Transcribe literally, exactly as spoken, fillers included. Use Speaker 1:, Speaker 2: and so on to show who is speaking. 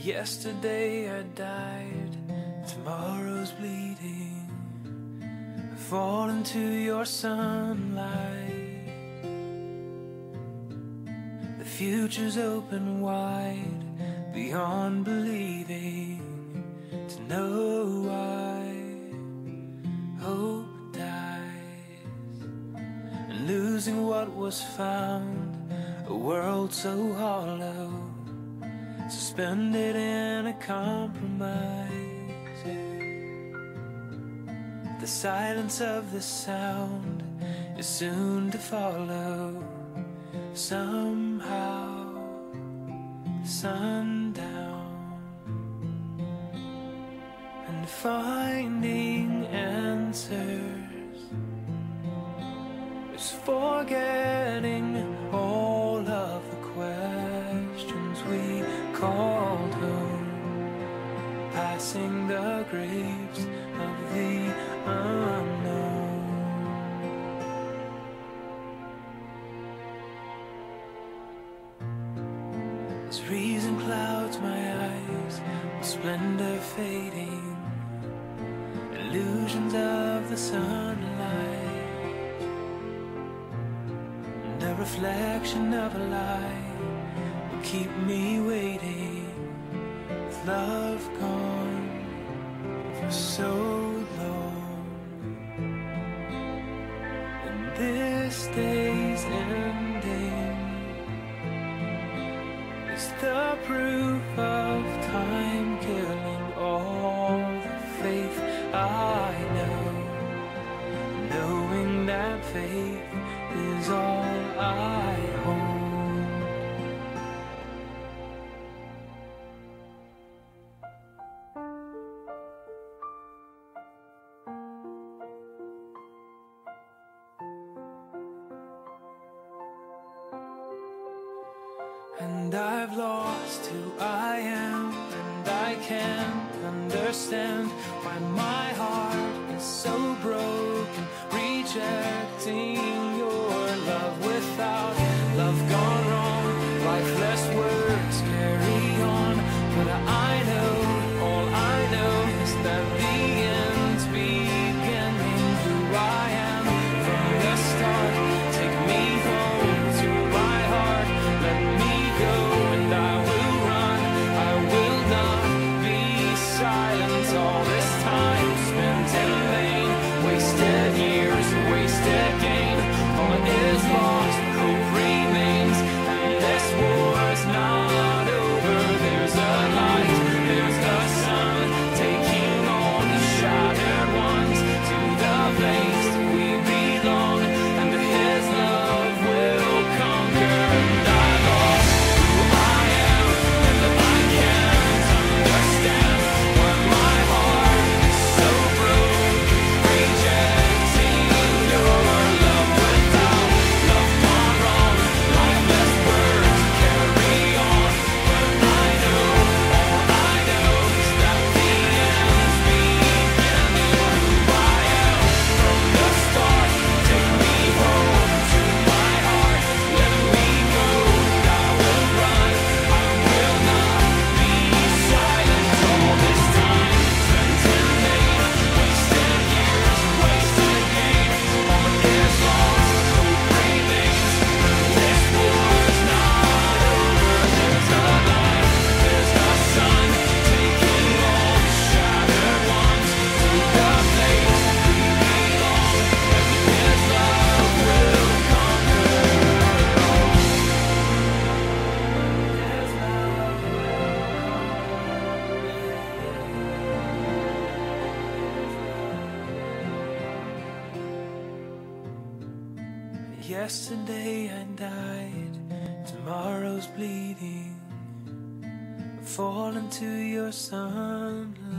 Speaker 1: Yesterday I died, tomorrow's bleeding. I fall into your sunlight. The future's open wide, beyond believing. To know why hope dies, and losing what was found, a world so hollow, suspended in a compromise. The silence of the sound is soon to follow. Somehow, sundown, and finding answers is forgetting all of the questions we called home, passing the graves of the unknown. As reason clouds my eyes, with splendor fading, illusions of the sunlight, and a reflection of a lie will keep me waiting, with love gone for so long. And this day's ending is the proof of time killing all the faith I know, knowing that faith is all I hold. And I've lost who I am, and I can't understand why my heart is so broken, rejecting your love. Without love gone wrong, lifeless words carry on. But I know, all I know is that the end's beginning. Who I am from the start, take me home to my heart, let me go, and I will run, I will not be silent. All this time spent in vain, wasted years, wasted gain. All is lost, hope remains, and this war's not over. There's a light, there's a sun, taking all the shattered ones to the place we belong, and his love will conquer. And I lost who I am, and I can't understand why my heart is so broken, rejecting your love. Without love gone wrong, lifeless words carry on. But I know, all I know is that the end's beginning. Who I am from the start, take me home to my heart, let me go, and I will run, I will not be silent. All this time spent in vain, wasted years, wasted gain. All is lost, hope remains, this war's not over. There's a light, there's a sun, taking all the shattered ones to the place we belong, and his love will conquer all. His love will. Yesterday I died, tomorrow's bleeding. I fall into your sunlight.